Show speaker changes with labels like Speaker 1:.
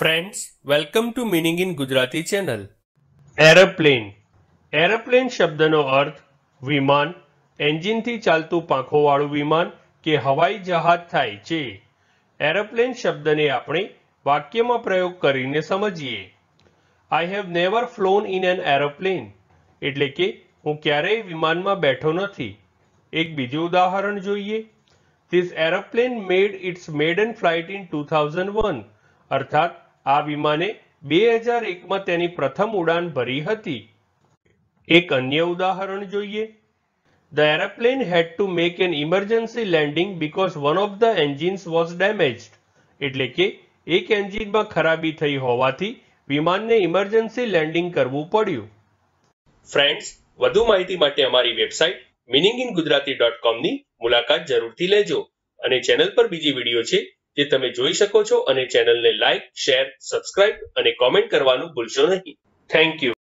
Speaker 1: Friends, welcome to Meaning in Gujarati channel. Aeroplane. Aeroplane શબ્દનો અર્થ વિમાન, એન્જિનથી ચાલતું પાંખોવાળું વિમાન કે હવાઈ જહાજ થાય છે. એરોપ્લેન શબ્દને આપણે વાક્યમાં પ્રયોગ કરીને સમજીએ. I have never flown in an aeroplane. એટલે કે હું ક્યારેય વિમાનમાં બેઠો નથી. એક બીજું ઉદાહરણ જોઈએ. This aeroplane made its maiden flight in 2001. અર્થાત આ વિમાને 2001માં તેની પ્રથમ ઉડાન ભરી હતી. એક અન્ય ઉદાહરણ જોઈએ. The aeroplane had to make an emergency landing because one of the engines was damaged. એટલે કે એક એન્જિનમાં ખરાબી થઈ હોવાથી વિમાનને ઇમરજન્સી લેન્ડિંગ કરવું પડ્યું. ફ્રેન્ડ્સ, વધુ માહિતી માટે અમારી વેબસાઇટ meaninginggujarati.com ની મુલાકાત જરૂરથી લેજો અને ચેનલ પર બીજી વિડીયો છે જે તમે જોઈ શકો છો અને ચેનલને લાઈક, શેર, સબસ્ક્રાઇબ અને કોમેન્ટ કરવાનું ભૂલશો નહીં. Thank you.